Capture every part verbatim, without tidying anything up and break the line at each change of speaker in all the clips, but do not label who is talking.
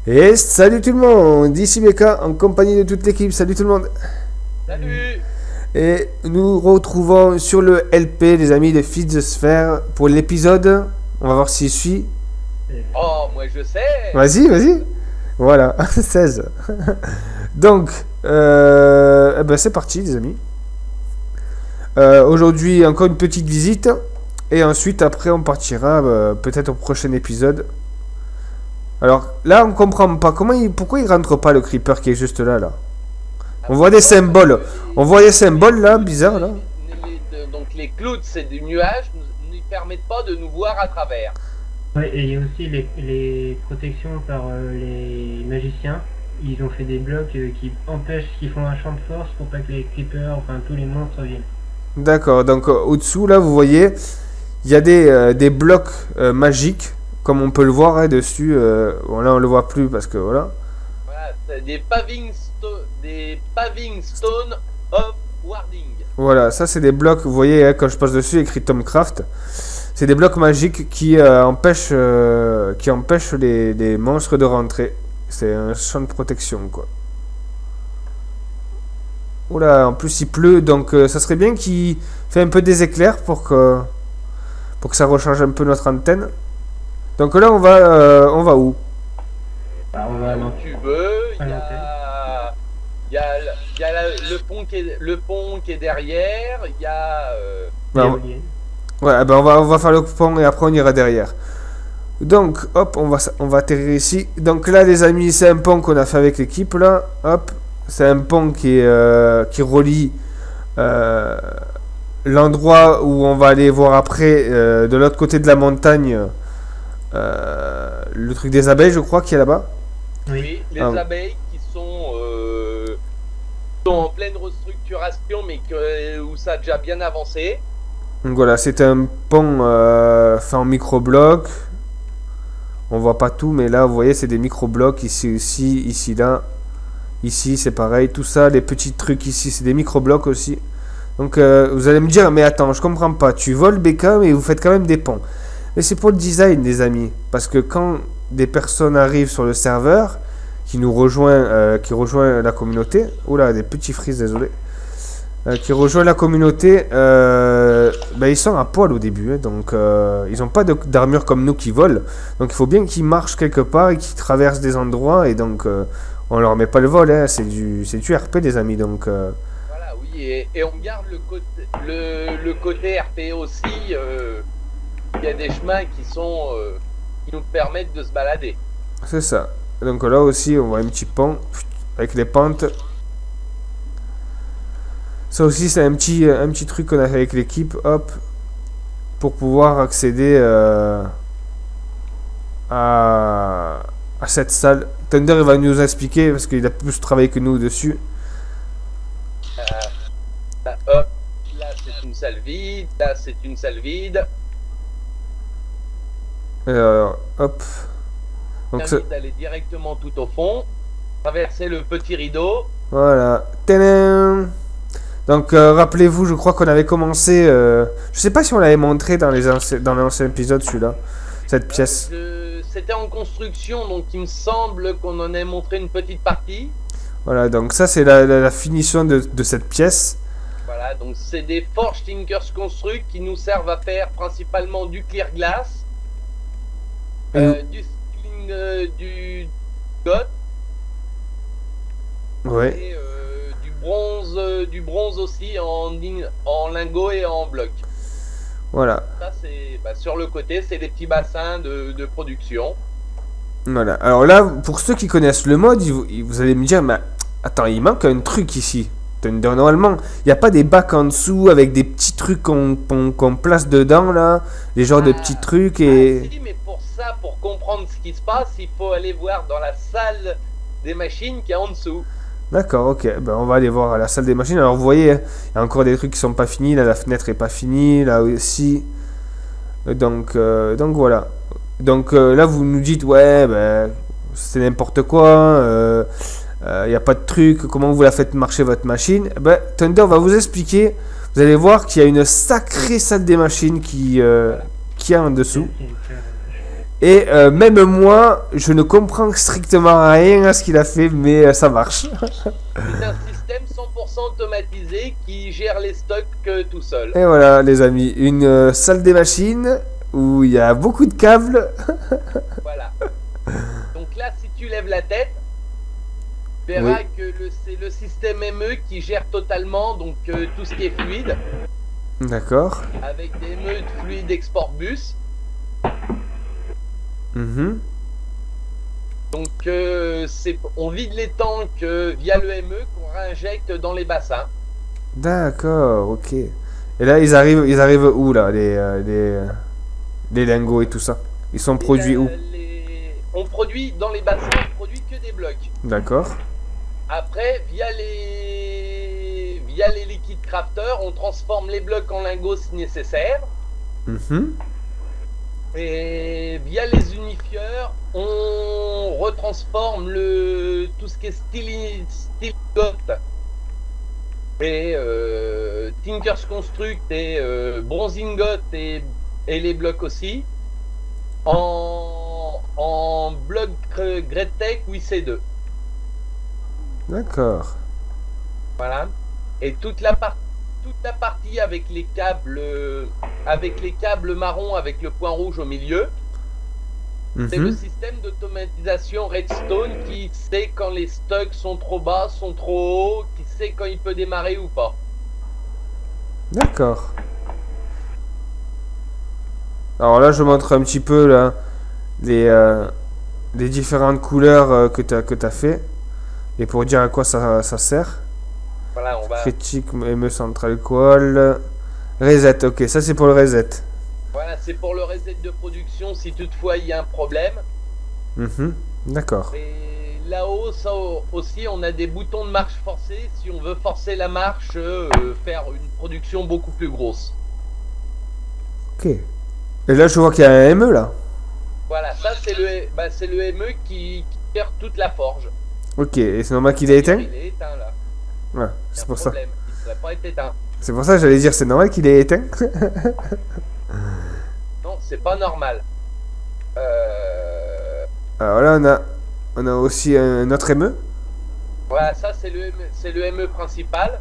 Et salut tout le monde, ici Beka en compagnie de toute l'équipe, salut tout le monde.
Salut.
Et nous retrouvons sur le L P les amis de Fils de Sphère pour l'épisode, on va voir s'il suit.
Oh, moi je sais.
Vas-y, vas-y. Voilà, seize. Donc, euh, eh ben c'est parti les amis. Euh, Aujourd'hui encore une petite visite. Et ensuite après on partira euh, peut-être au prochain épisode. Alors là on comprend pas comment il, pourquoi il rentre pas le creeper qui est juste là là. On voit des symboles. On voit des symboles là bizarres là.
Les- les- donc les clouds c'est du nuage ne nous permettent pas de nous voir à travers.
Ouais, et il y a aussi les, les protections par euh, les magiciens. Ils ont fait des blocs euh, qui empêchent, qui font un champ de force pour pas que les creepers, enfin tous les monstres viennent.
D'accord, donc euh, au-dessous là vous voyez, il y a des, euh, des blocs euh, magiques, comme on peut le voir hein, dessus. Euh, bon là on le voit plus parce que voilà.
Voilà, c'est des paving, sto- des paving stone of warding.
Voilà, ça c'est des blocs, vous voyez hein, quand je passe dessus écrit Tomcraft. C'est des blocs magiques qui euh, empêchent, euh, qui empêchent les, les monstres de rentrer. C'est un champ de protection quoi. Oula, en plus il pleut, donc euh, ça serait bien qu'il fait un peu des éclairs pour que, pour que ça rechange un peu notre antenne. Donc là on va, euh, on va où?
Bah, on va à
Où
l'entrée.
tu veux, il
À
y a, il y a, le- il y a la- le pont qui est, le pont qui est derrière, il y a. euh,
Bah, Ouais, ben on va, on va faire le pont et après on ira derrière. Donc, hop, on va, s- on va atterrir ici. Donc là, les amis, c'est un pont qu'on a fait avec l'équipe, là. Hop, c'est un pont qui, est, euh, qui relie euh, l'endroit où on va aller voir après, euh, de l'autre côté de la montagne, euh, le truc des abeilles, je crois, qui est là-bas.
oui, les
Ah oui.
abeilles qui sont, euh, sont en pleine restructuration, mais que, où ça a déjà bien avancé.
Donc voilà, c'est un pont euh, fait en micro-blocs. On voit pas tout, mais là, vous voyez, c'est des micro-blocs. Ici aussi, ici, là. Ici, c'est pareil. Tout ça, les petits trucs ici, c'est des micro-blocs aussi. Donc, euh, vous allez me dire, mais attends, je comprends pas. Tu voles B K, mais vous faites quand même des ponts. Mais c'est pour le design, les amis. Parce que quand des personnes arrivent sur le serveur, qui nous rejoint, euh, qui rejoint la communauté. Oula, des petits frises, désolé. Euh, qui rejoint la communauté, euh, ben, ils sont à poil au début, hein, donc euh, ils n'ont pas de- d'armure comme nous qui volent, donc il faut bien qu'ils marchent quelque part et qu'ils traversent des endroits, et donc euh, on leur met pas le vol, hein, c'est du, c'est du R P les amis, donc euh,
Voilà, oui, et, et on garde le côté, le, le côté R P aussi. euh, Il y a des chemins qui sont, euh, qui nous permettent de se balader.
c'est ça. Donc là aussi on voit un petit pont avec les pentes. Ça aussi c'est un petit, un petit truc qu'on a fait avec l'équipe, hop, pour pouvoir accéder euh, à, à cette salle. Thunder il va nous expliquer parce qu'il a plus travaillé que nous dessus.
Là, hop, là c'est une salle vide, là c'est une salle vide.
Euh, hop. Donc
On
ça-
invite d'aller directement tout au fond, traverser le petit rideau.
voilà. Tadam. Donc euh, rappelez-vous, je crois qu'on avait commencé. Euh, je sais pas si on l'avait montré dans les anci- dans l'ancien épisode celui-là, cette pièce.
Je- C'était en construction, donc il me semble qu'on en ait montré une petite partie.
Voilà. Donc ça c'est la, la- la finition de, de cette pièce.
Voilà, donc c'est des Forge Tinkers Construct qui nous servent à faire principalement du clear glass,
Et
euh, du sling, euh, du got
ouais.
et euh, du bronze, euh, du bronze aussi en, in- en lingot et en bloc.
Voilà.
Ça c'est bah, sur le côté, c'est des petits bassins de, de production.
Voilà. Alors là, pour ceux qui connaissent le mode, ils vous, ils- vous allez me dire, mais attends, il manque un truc ici. Thunder, normalement, il n'y a pas des bacs en dessous avec des petits trucs qu'on qu'on- qu'on place dedans là, les genres de
Ah.
petits trucs
Ah,
et.
si, mais pour ça, pour comprendre ce qui se passe, il faut aller voir dans la salle des machines qui est en dessous.
D'accord, ok. Ben, on va aller voir à la salle des machines. Alors vous voyez, hein, il y a encore des trucs qui sont pas finis. Là, la fenêtre est pas finie. Là aussi. Donc, euh, donc voilà. Donc euh, là, vous nous dites, ouais, ben, c'est n'importe quoi. euh, Il n'y a pas de truc. Comment vous la faites marcher votre machine? Ben, Thunder va vous expliquer. Vous allez voir qu'il y a une sacrée salle des machines qui, euh,
Voilà.
qui a en dessous. Et euh, même moi, je ne comprends strictement rien à ce qu'il a fait, mais euh, ça marche.
C'est un système cent pour cent automatisé qui gère les stocks euh, tout seul.
Et voilà, les amis, une euh, salle des machines où il y a beaucoup de câbles.
Voilà. Donc là, si tu lèves la tête, tu verras
Oui.
que le- c'est le système M E qui gère totalement donc euh, tout ce qui est fluide,
D'accord.
avec des M E de fluide export bus.
Mhm.
Donc euh, c'est, on vide les tanks euh, via le M E qu'on réinjecte dans les bassins.
D'accord, ok. Et là, ils arrivent, ils arrivent où, là, les, euh, les, euh, les lingots et tout ça? Ils sont produits
Et,
où?
euh, les- On produit dans les bassins, on produit que des blocs.
D'accord.
Après, via les via les liquides crafters, on transforme les blocs en lingots si nécessaire.
Mhm.
Et via les unifieurs, on retransforme le tout ce qui est steel, steel got et euh, Tinkers Construct et euh, Bronzing Got et, et les blocs aussi en, en bloc Grettech ou I C deux.
D'accord.
Voilà. Et toute la partie toute la partie avec les câbles euh, avec les câbles marrons avec le point rouge au milieu, c'est le
Mhm.
système d'automatisation Redstone qui sait quand les stocks sont trop bas, sont trop hauts, qui sait quand il peut démarrer ou pas.
D'accord. Alors là, je montre un petit peu là, les, euh, les différentes couleurs euh, que tu as, que tu as fait. Et pour dire à quoi ça, ça sert.
Voilà, on va
Critique, M E Central Coil. Reset, ok, ça c'est pour le reset.
voilà, c'est pour le reset de production si toutefois il y a un problème.
Mhm. D'accord.
Et là-haut, ça aussi, on a des boutons de marche forcée si on veut forcer la marche, euh, faire une production beaucoup plus grosse.
Ok. Et là, je vois qu'il y a un M E là.
Voilà, ça c'est le, bah, c'est le M E qui, qui gère toute la forge.
Ok, et c'est normal qu'il est éteint?
Il est éteint là.
Ouais,
Il y a
c'est
un
pour ça.
problème. Il ne devrait pas être éteint.
C'est pour ça que j'allais dire, c'est normal qu'il est éteint.
Non, c'est pas normal. Euh...
Alors là, on a, on a aussi un autre M E.
Voilà, ça c'est le, M- c'est le M E principal.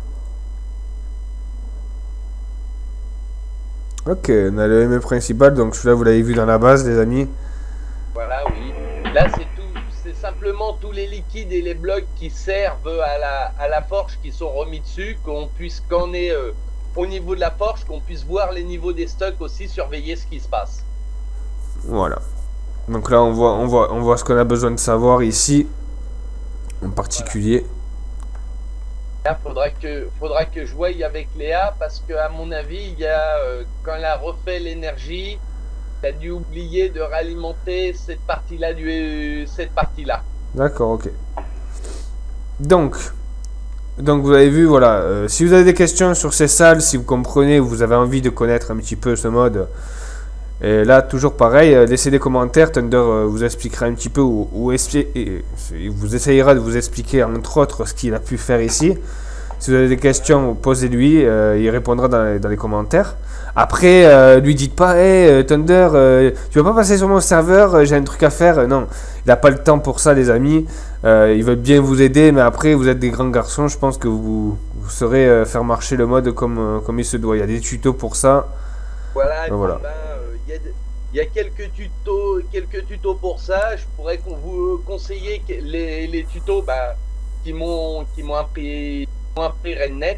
Ok, on a le M E principal, donc celui-là, vous l'avez vu dans la base, les amis.
Voilà, oui. Là, c'est tout. C'est simplement tous les liquides et les blocs qui servent à la, à la forge qui sont remis dessus, qu'on puisse, quand on est euh, au niveau de la forge, qu'on puisse voir les niveaux des stocks aussi, surveiller ce qui se passe.
Voilà. Donc là, on voit, on voit, on voit ce qu'on a besoin de savoir ici, en particulier.
Là, faudra que, faudra que je voie avec Léa, parce que à mon avis, il y a, euh, quand elle a refait l'énergie, elle a dû oublier de réalimenter cette partie-là du, cette partie-là.
D'accord, ok. Donc, donc vous avez vu, voilà. euh, si vous avez des questions sur ces salles, si vous comprenez, vous avez envie de connaître un petit peu ce mode, et là, toujours pareil, euh, laissez des commentaires. Thunder euh, vous expliquera un petit peu ou, ou expli- et- et vous essayera de vous expliquer entre autres ce qu'il a pu faire ici. Si vous avez des questions, posez-lui, euh, il répondra dans les, dans les commentaires. Après, euh, lui dites pas, hey, euh, Thunder, euh, tu veux pas passer sur mon serveur, euh, j'ai un truc à faire. Euh, Non, il n'a pas le temps pour ça, les amis. Euh, il veut bien vous aider, mais après, vous êtes des grands garçons, je pense que vous, vous saurez euh, faire marcher le mode comme, euh, comme il se doit. Il y a des tutos pour ça.
Voilà, et puis,
Voilà.
ben, euh, il y a de- il y a quelques tutos, quelques tutos pour ça. Je pourrais qu'on vous conseiller que- les, les tutos bah, qui m'ont qui m'ont appris, qui m'ont appris RedNet.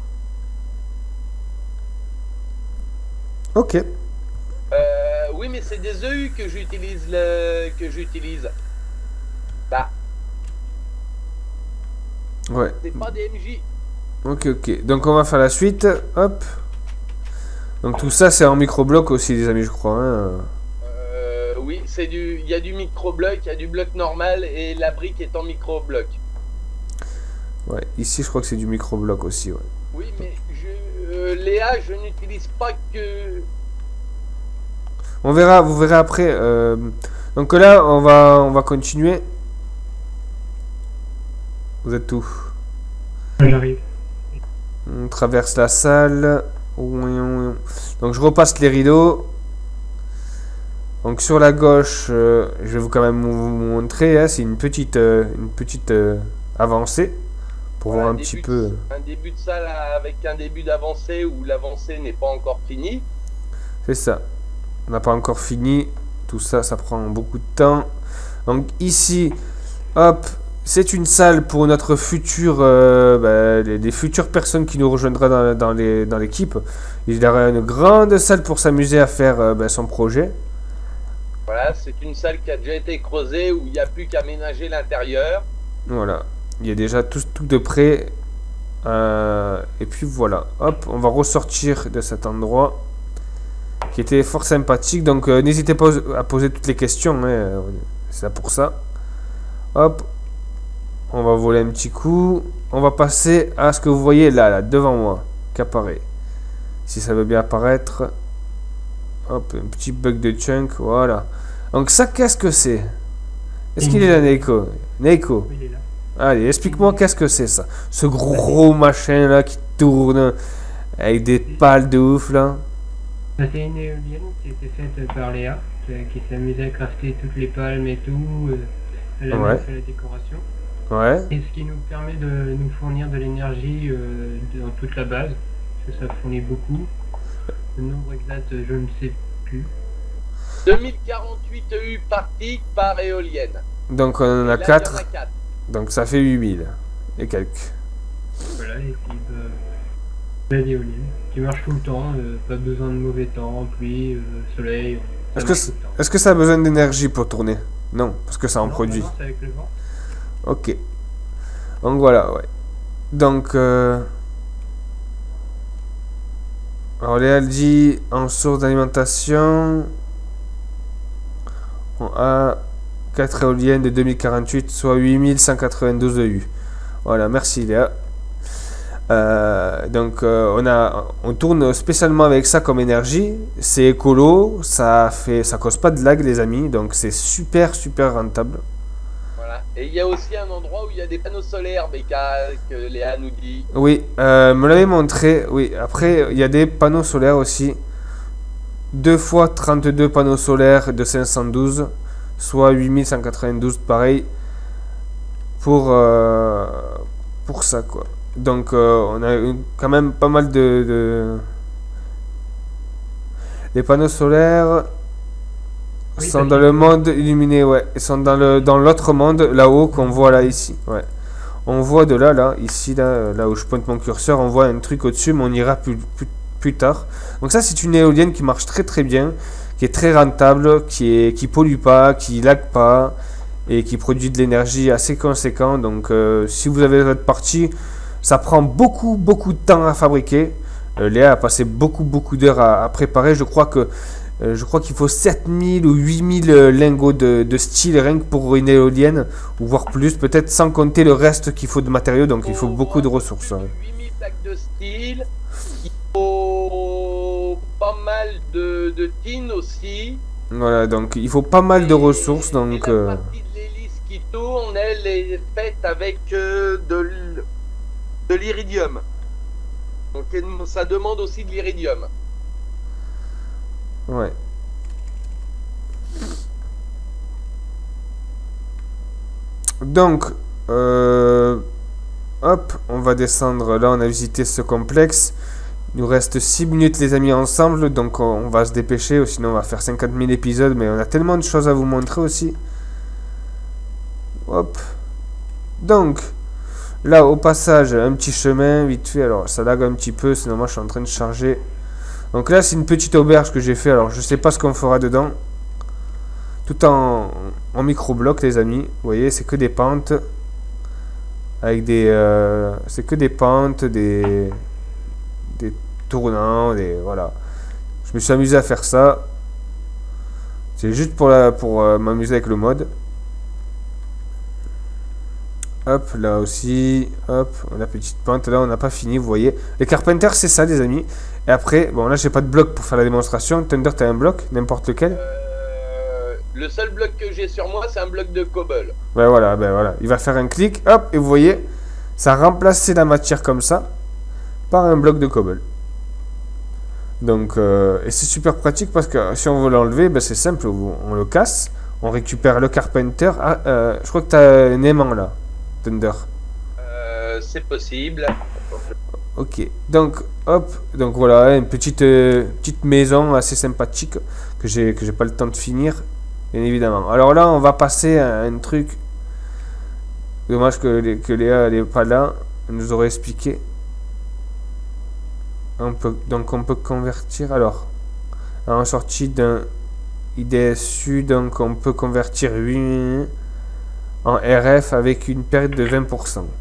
Ok.
Euh, oui, mais c'est des E U que j'utilise le que j'utilise. Là,
Ouais.
c'est pas des M J.
Ok, ok. Donc on va faire la suite. Hop. Donc tout ça, c'est en micro-bloc aussi, les amis, je crois. Hein.
Euh, oui, c'est du, il y a du micro-bloc, il y a du bloc normal et la brique est en micro-bloc.
Ouais. Ici, je crois que c'est du micro-bloc aussi. Ouais.
Oui, mais je, euh, Léa, je n'utilise pas que.
On verra, vous verrez après. euh, Donc là, on va, on va continuer. Vous êtes où?
J'arrive.
On traverse la salle. Donc je repasse les rideaux. Donc sur la gauche, euh, je vais vous quand même vous montrer, hein, c'est une petite, euh, une petite euh, avancée pour
Voilà,
voir un
début
petit
de-
peu.
Un début de salle avec un début d'avancée où l'avancée n'est pas encore finie.
C'est ça. On n'a pas encore fini. Tout ça, ça prend beaucoup de temps. Donc ici, hop, c'est une salle pour notre futur, euh, bah, les, les futures personnes qui nous rejoindront dans, dans les- dans l'équipe. Il y aura une grande salle pour s'amuser à faire euh, bah, son projet.
Voilà, c'est une salle qui a déjà été creusée où il n'y a plus qu'à aménager l'intérieur.
Voilà. Il y a déjà tout, tout de près. Euh, et puis voilà. Hop, on va ressortir de cet endroit qui était fort sympathique. Donc euh, n'hésitez pas à poser toutes les questions. Hein, euh, c'est là pour ça. Hop. On va voler un petit coup. On va passer à ce que vous voyez là, là, devant moi, qui apparaît. Si ça veut bien apparaître. Hop, un petit bug de chunk, voilà. Donc ça, qu'est-ce que c'est? Est-ce qu'il est là, Neko? Neko,
Oui, il est là.
allez, explique-moi qu'est-ce que c'est ça. Ce gros machin là qui tourne avec des pales de ouf là.
Bah, c'est une éolienne qui a été faite par Léa, qui, qui s'amusait à crafter toutes les palmes et tout. euh, Elle a
Ouais.
même fait la décoration.
Ouais,
Et ce qui nous permet de nous fournir de l'énergie euh, dans toute la base, parce que ça fournit beaucoup. Le nombre exact, je ne sais plus.
deux mille quarante-huit E U par tic par éolienne.
donc on en
Et
a
là, il y en
quatre.
a quatre.
Donc ça fait huit mille et quelques.
Voilà, et puis bah, la éolienne, qui marche tout le temps, euh, pas besoin de mauvais temps, pluie, euh, soleil. ça
Est-ce que,
marche
c-
tout le temps.
est-ce que ça a besoin d'énergie pour tourner? Non, parce que ça en
Non,
produit.
non, c'est avec le vent.
Ok. Donc voilà, ouais. Donc, euh... alors Léa elle dit en source d'alimentation, on a quatre éoliennes de deux mille quarante-huit, soit huit mille cent quatre-vingt-douze E U. Voilà, merci Léa. Euh, donc euh, on a, on tourne spécialement avec ça comme énergie. C'est écolo, ça fait, ça cause pas de lag les amis, donc c'est super super rentable.
Voilà. Et il y a aussi un endroit où il y a des panneaux solaires, B K, que Léa nous dit.
Oui, euh, me l'avait montré. Oui, après, il y a des panneaux solaires aussi. deux fois trente-deux panneaux solaires de cinq cent douze, soit huit mille cent quatre-vingt-douze, pareil. Pour, euh, pour ça, quoi. Donc, euh, on a eu quand même pas mal de. de... Les panneaux solaires
Oui,
sont
parce
dans
que-
le monde illuminé, ouais. Ils sont dans le dans l'autre monde, là-haut, qu'on voit là, ici. Ouais. On voit de là, là, ici, là, là où je pointe mon curseur, on voit un truc au-dessus, mais on ira plus, plus, plus tard. Donc ça, c'est une éolienne qui marche très très bien, qui est très rentable, qui est qui pollue pas, qui lag pas, et qui produit de l'énergie assez conséquent. Donc euh, si vous avez votre partie, ça prend beaucoup beaucoup de temps à fabriquer. Euh, Léa a passé beaucoup beaucoup d'heures à, à préparer. Je crois que euh, je crois qu'il faut sept mille ou huit mille euh, lingots de, de style rien que pour une éolienne, ou voire plus, peut-être sans compter le reste qu'il faut de matériaux, donc il faut beaucoup de ressources.
Plus
hein.
de huit mille sacs de steel. Il faut pas mal de, de tin aussi.
Voilà, donc il faut pas mal de
Et-
ressources,
et
donc
la
euh,
partie de l'hélice qui tourne, elle est faite avec euh, de, l- de l'iridium. Donc elle- ça demande aussi de l'iridium.
ouais. Donc, euh, hop, on va descendre. Là, on a visité ce complexe. Il nous reste six minutes, les amis, ensemble. Donc, on, on va se dépêcher. Ou sinon, on va faire cinquante mille épisodes. Mais on a tellement de choses à vous montrer aussi. Hop. Donc, là, au passage, un petit chemin, vite fait. Alors, ça lag un petit peu. Sinon, moi, je suis en train de charger. Donc là, c'est une petite auberge que j'ai fait. Alors, je sais pas ce qu'on fera dedans. Tout en, en micro-bloc, les amis. Vous voyez, c'est que des pentes. Avec des... euh, c'est que des pentes, des... Des tournants, des... Voilà. Je me suis amusé à faire ça. C'est juste pour, la, pour euh, m'amuser avec le mode. Hop, là aussi. Hop, la petite pente. Là, on n'a pas fini, vous voyez. Les Carpenters, c'est ça, les amis. Et après, bon, là, j'ai pas de bloc pour faire la démonstration. Thunder, t'as un bloc, n'importe lequel.
Euh, le seul bloc que j'ai sur moi, c'est un bloc de cobble.
Ben voilà, ben voilà. Il va faire un clic, hop, et vous voyez, ça a remplacé la matière comme ça par un bloc de cobble. Donc, euh, et c'est super pratique parce que si on veut l'enlever, ben c'est simple, on, on le casse, on récupère le Carpenter. Ah, euh, je crois que tu as un aimant là, Thunder.
Euh, c'est possible.
Ok, donc hop, donc voilà, une petite, euh, petite maison assez sympathique que j'ai que j'ai pas le temps de finir, bien évidemment. Alors là, on va passer à un truc. Dommage que, que Léa n'est pas là, elle nous aurait expliqué. On peut, donc on peut convertir, alors, en sortie d'un I D S U, donc on peut convertir huit en R F avec une perte de vingt pour cent.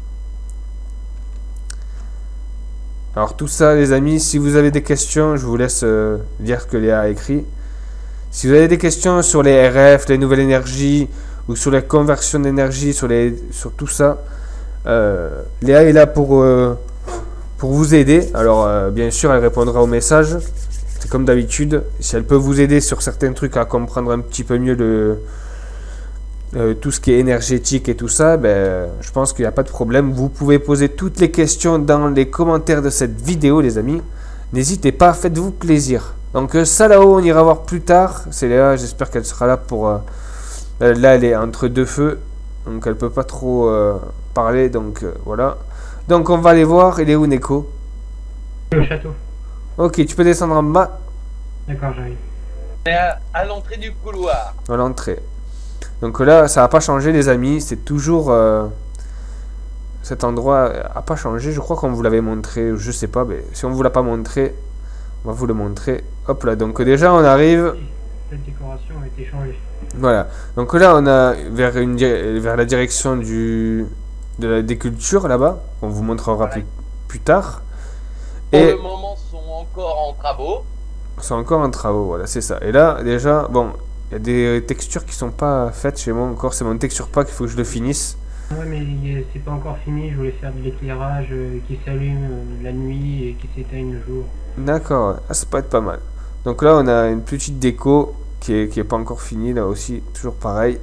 Alors tout ça les amis, si vous avez des questions, je vous laisse euh, lire ce que Léa a écrit. Si vous avez des questions sur les R F, les nouvelles énergies, ou sur les conversions d'énergie, sur, les, sur tout ça, euh, Léa est là pour, euh, pour vous aider. Alors euh, bien sûr, elle répondra aux messages. C'est comme d'habitude. Si elle peut vous aider sur certains trucs à comprendre un petit peu mieux le, euh, tout ce qui est énergétique et tout ça, ben, je pense qu'il n'y a pas de problème. Vous pouvez poser toutes les questions dans les commentaires de cette vidéo, les amis. N'hésitez pas, faites-vous plaisir. Donc euh, ça là-haut, on ira voir plus tard. C'est Léa, j'espère qu'elle sera là pour... Euh, là, elle est entre deux feux. Donc elle peut pas trop euh, parler. Donc euh, voilà. Donc on va aller voir. Il est où Neko?
Le château.
Ok, tu peux descendre en bas.
D'accord, j'arrive.
C'est à, à l'entrée du couloir.
À l'entrée. Donc là, ça n'a pas changé les amis. C'est toujours... Euh, cet endroit n'a pas changé. Je crois qu'on vous l'avait montré. Je sais pas. Mais si on vous l'a pas montré, on va vous le montrer. Hop là. Donc déjà, on arrive...
Cette décoration a été changée.
Voilà. Donc là, on a vers, une, vers la direction du, de la déculture là-bas. On vous montrera plus, plus tard.
Pour
Et
le moment, sont encore en travaux.
c'est encore en travaux, voilà, c'est ça. Et là, déjà, bon, il y a des textures qui sont pas faites chez moi encore. C'est mon texture pack, il faut que je le finisse.
Ouais, mais il- c'est pas encore fini. Je voulais faire de l'éclairage euh, qui s'allume euh, la nuit et qui s'éteigne le jour.
D'accord, ah, ça peut être pas mal. Donc là, on a une petite déco qui est, qui est pas encore finie, là aussi, toujours pareil.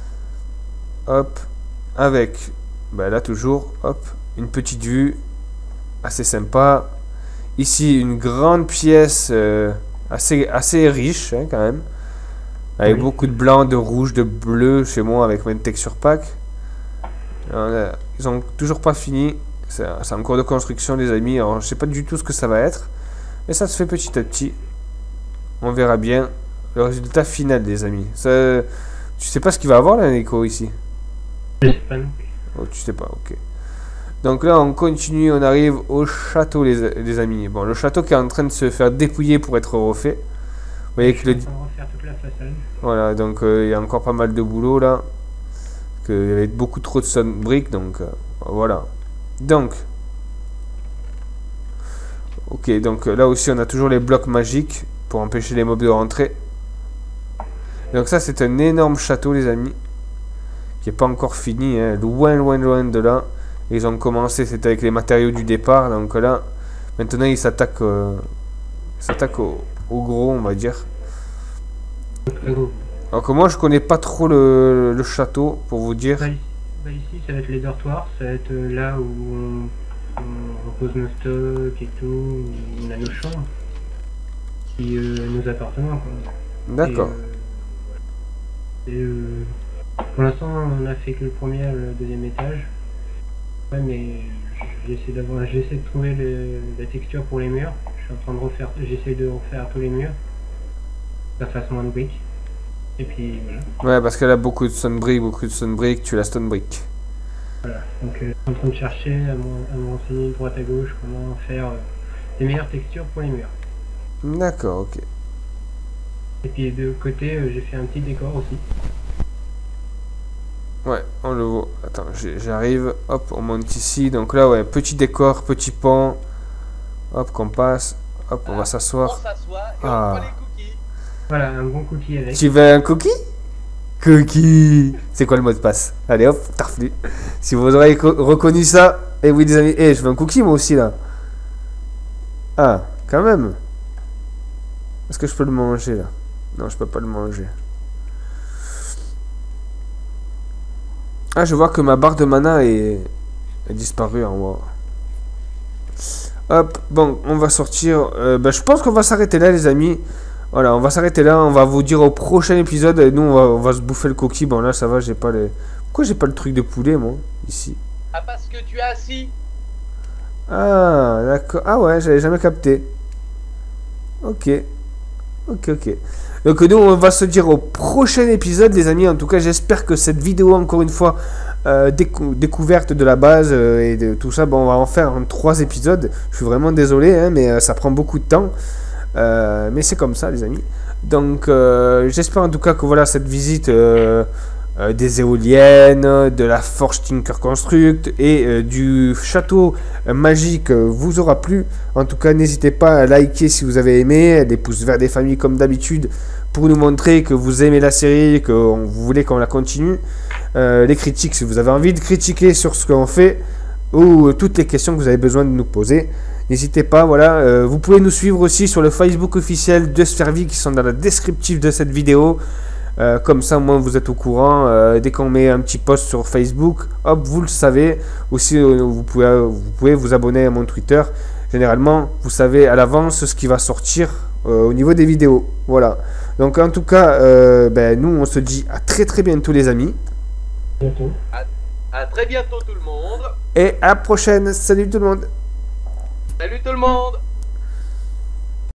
Hop, avec, ben là toujours, hop, une petite vue assez sympa. Ici, une grande pièce euh, assez, assez riche, hein, quand même. Avec
Oui.
beaucoup de blanc, de rouge, de bleu chez moi avec mon texture pack. Alors là, ils ont toujours pas fini. C'est c'est en cours de construction, les amis. Alors, je sais pas du tout ce que ça va être. Mais ça se fait petit à petit. On verra bien le résultat final, les amis. Ça, tu sais pas ce qu'il va avoir là, Nico, ici?
Je sais pas non plus.
Oh, tu sais pas, ok. Donc là, on continue, on arrive au château, les, les amis. Bon, le château qui est en train de se faire dépouiller pour être refait. Vous voyez que le...
On va refaire toute la façade.
Voilà, donc euh, il y a encore pas mal de boulot là. Que, il y avait beaucoup trop de stone brick, donc euh, voilà. Donc... Ok, donc euh, là aussi on a toujours les blocs magiques pour empêcher les mobs de rentrer. Donc ça c'est un énorme château, les amis, qui est pas encore fini, hein, loin loin loin de là. Ils ont commencé, c'était avec les matériaux du départ, donc là maintenant ils s'attaquent euh, ils s'attaquent au, au gros, on va dire.
Très gros.
Alors que moi je connais pas trop le, le château, pour vous dire.
Bah, ici, bah, ici, ça va être les dortoirs. Ça va être euh, là où on, on repose nos stocks et tout. Où on a nos chambres. Et euh, nos appartements, quoi.
D'accord.
Et, euh, et, euh, pour l'instant, on a fait que le premier et le deuxième étage. Ouais, mais j'essaie d'avoir, j'essaie de trouver le- la texture pour les murs. Je suis en train de refaire, j'essaie de refaire tous les murs. Ça fasse moins de briques. Et puis voilà.
Ouais, parce qu'elle a beaucoup de stone brick, beaucoup de stone brick, tu la stone brick.
Voilà. Donc euh, je suis en train de chercher à m'en- à me renseigner de droite à gauche comment faire euh, les meilleures textures pour les murs.
D'accord, ok.
Et puis de côté, euh, j'ai fait un petit décor aussi.
Ouais, on le voit. Attends, j'ai- j'arrive. Hop, on monte ici. Donc là, ouais, petit décor, petit pont. Hop, qu'on passe. Hop, on va
On
s'asseoir.
s'assoit et
Ah.
on prend les cookies.
Voilà, un bon cookie avec.
Tu veux un cookie? Cookie. C'est quoi le mot de passe? Allez, hop, tarflu. Si vous aurez co- reconnu ça. Eh oui, les amis. Eh, je veux un cookie, moi aussi, là. Ah, quand même. Est-ce que je peux le manger, là? Non, je peux pas le manger. Ah, je vois que ma barre de mana est, est disparue en haut. Hop, bon, on va sortir. Euh, bah, je pense qu'on va s'arrêter là, les amis. Voilà, on va s'arrêter là. On va vous dire au prochain épisode. Et nous, on va, on va se bouffer le coquille. Bon, là, ça va, j'ai pas les. Pourquoi j'ai pas le truc de poulet, moi, ici?
Ah, parce que tu es assis.
Ah, d'accord. Ah ouais, j'avais jamais capté. Ok. Ok, ok. Donc nous, on va se dire au prochain épisode, les amis. En tout cas, j'espère que cette vidéo, encore une fois, euh, décou découverte de la base euh, et de tout ça, bon, on va en faire en trois épisodes. Je suis vraiment désolé, hein, mais euh, ça prend beaucoup de temps. Euh, mais c'est comme ça, les amis. Donc, euh, j'espère en tout cas que voilà, cette visite euh, euh, des éoliennes, de la Forge Tinker Construct et euh, du château euh, magique euh, vous aura plu. En tout cas, n'hésitez pas à liker si vous avez aimé, des pouces vers des familles comme d'habitude pour nous montrer que vous aimez la série, que on, vous voulez qu'on la continue. Euh, les critiques si vous avez envie de critiquer sur ce qu'on fait ou euh, toutes les questions que vous avez besoin de nous poser. N'hésitez pas, voilà. Euh, vous pouvez nous suivre aussi sur le Facebook officiel de Sfervie qui sont dans la descriptive de cette vidéo. Euh, comme ça, au moins, vous êtes au courant. Euh, dès qu'on met un petit post sur Facebook, hop, vous le savez. Aussi, euh, vous, pouvez, vous pouvez vous abonner à mon Twitter. Généralement, vous savez à l'avance ce qui va sortir euh, au niveau des vidéos. Voilà. Donc, en tout cas, euh, ben, nous, on se dit à très très bientôt, les amis.
Bientôt.
À, à très bientôt tout le monde.
Et à la prochaine. Salut tout le monde.
Salut tout le monde.